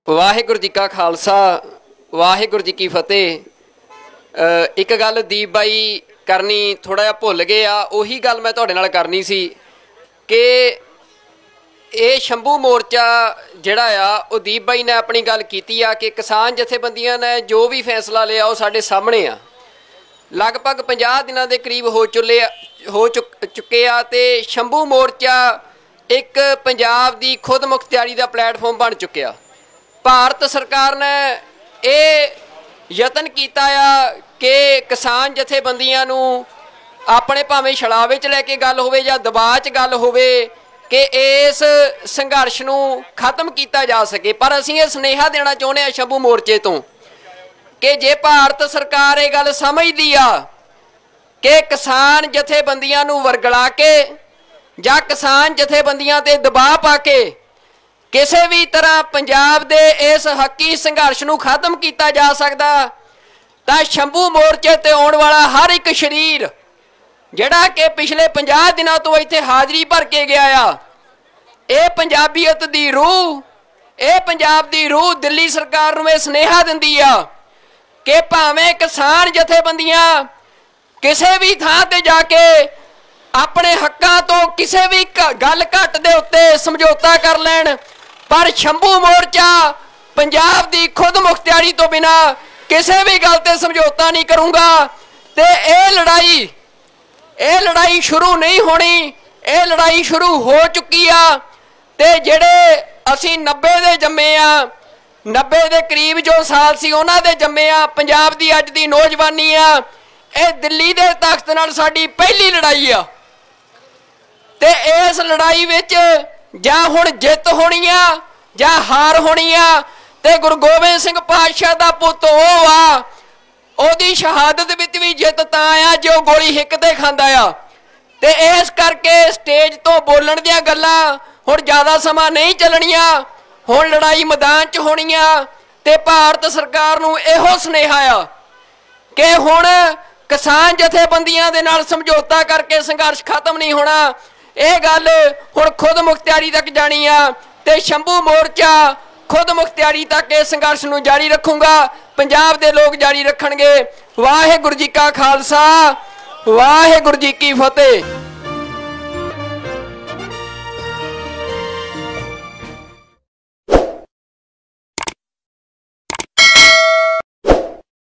वाहिगुरू जी का खालसा वाहिगुरू जी की फतेह। एक गल दीप बाई करनी थोड़ा जिहा भुल गए आ, उही गल मैं तुहाडे नाल करनी सी कि ये शंभू मोर्चा जिहड़ा आ वो दीप बाई ने अपनी गल कीती आ कि किसान जथेबंदियां ने जो भी फैसला लिया वो साडे सामने आ। लगभग 50 दिनों के करीब हो चुके आ ते शंभू मोर्चा एक पंजाब दी खुद मुख्तियारी का प्लेटफॉर्म बन चुकिया। भारत सरकार ने ये यतन किया कि किसान जथेबंदियां नूं अपने भावें छड़ावे च लैके गल होवे या दबाव च गल होवे कि इस संघर्ष नूं खत्म किया जा सके। पर असीं ये सुनेहा देना चाहुंदे हां शंभू मोर्चे तो कि जे भारत सरकार ये गल समझदी आ कि किसान जथेबंदियां नूं वरगला के या किसान जथेबंदियां ते दबाव पा के किसी भी तरह पंजाब दे इस हकी संघर्ष नूं खत्म किया जा सकदा तां शंभू मोर्चे ते आउण वाला हर एक शरीर जिहड़ा कि पिछले 50 दिनों तो इत्थे हाज़री भर के गया आ, ये पंजाबीयत दी रूह, ये पंजाब दी रूह दिल्ली सरकार नूं सुनेहा दिंदी आ कि भावें किसान जथेबंदियां किसी भी थां ते जाके अपने हक्कां तो किसी भी गल घट दे उत्ते समझौता कर लैण, पर शंभू मोर्चा पंजाब दी खुद मुख्तियारी तो बिना किसी भी गल ते समझौता नहीं करूँगा। ते ये लड़ाई शुरू नहीं होनी, ये लड़ाई शुरू हो चुकी आ। ते जिहड़े असीं 90 दे जम्मे आ, 90 दे करीब जो साल सी उन्हां दे जम्मे आ, पंजाब दी अज दी नौजवानी आ, ये दिल्ली दे तख्त नाल साडी पहली लड़ाई आ। ते इस लड़ाई विच जां हुण जित होनी आ जां हार होनी आ। ते गुरु गोबिंद सिंह पातशाह दा पुत्त ओह आ, ओहदी शहादत विच भी जित तां आ जो गोली हिक ते खांदा आ। ते इस करके स्टेज तो बोलण दीआं गल्लां हुण ज़्यादा समा नहीं चलणीआं, हुण लड़ाई मैदान च होनी आ। ते भारत सरकार नूं इहो सुनेहा आ कि हुण किसान जथेबंदियां दे नाल समझौता करके संघर्ष खत्म नहीं होना। ये गल हुण खुद मुख्तियारी तक जानी आ ते शंभू मोर्चा खुद मुख्तियारी तक इस संघर्ष नूं जारी रखूंगा, पंजाब दे लोग जारी रखणगे। वाहिगुरू जी का खालसा वाहिगुरू जी की फतेह।